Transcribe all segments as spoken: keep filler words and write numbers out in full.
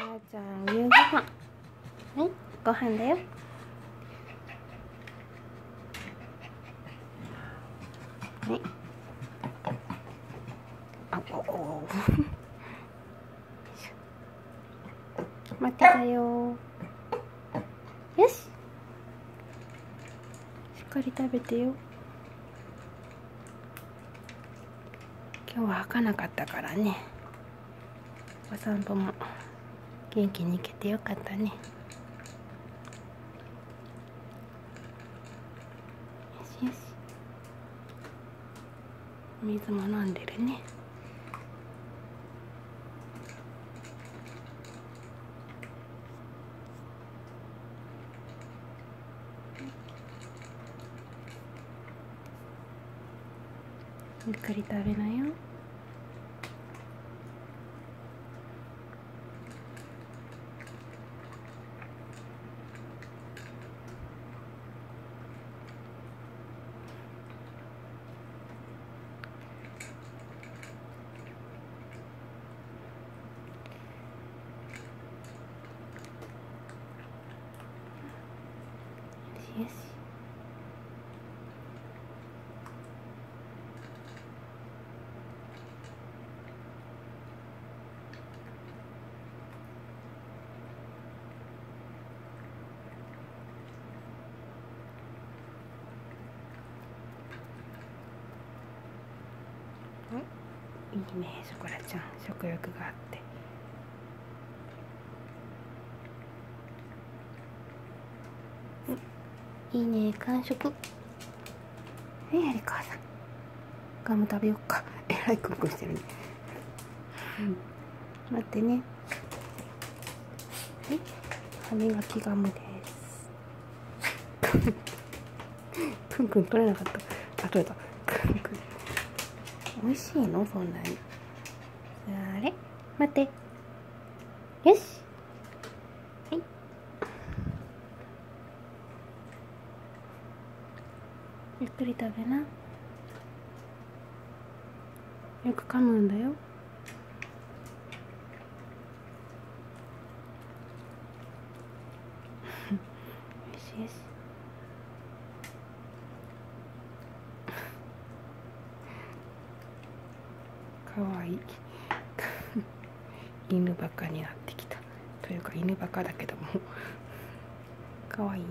母ちゃん夕ご飯。はい、ご飯だよ。はい。あ、おお。待ってたよ。よし。しっかり食べてよ。今日は吐かなかったからね。お散歩も元気に行けてよかったね。よしよし。水も飲んでるね。ゆっくり食べなよ。よし。いいね、ショコラちゃん、食欲があって。いいね、完食。はい、有川さん。ガム食べよっか。えらいクンクンしてるね。待ってね。はい、歯磨きガムです。クンクン取れなかった。あ、取れた。クンクン。美味しいのそんなに。あれ待って。よし。はい。ゆっくり食べな。よく噛むんだよ。よしよし。かわいい。犬バカになってきた。というか犬バカだけどもかわいいな。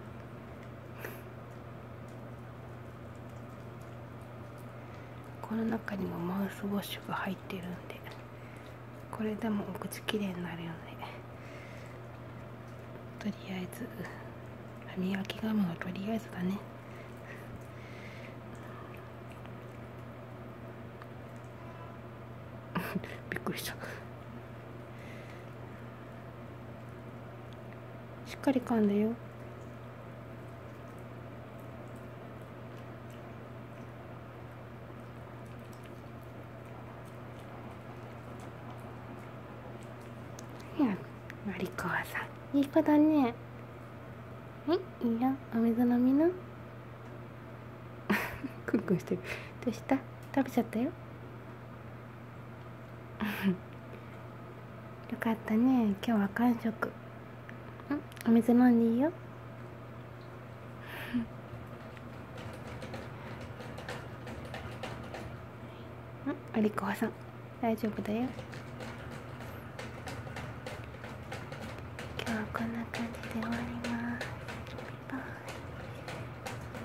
この中にもマウスウォッシュが入ってるんで、これでもお口きれいになるよね。とりあえず歯磨きガムはとりあえずだね。びっくりした。しっかり噛んでよ。有川さん、いい子だね。はい、いいよ。お水飲みな。クンクンしてる。どうした？食べちゃったよ。よかったね。今日は完食。お水飲んでいいよ。有川さん、大丈夫だよ。今日はこんな感じで終わります。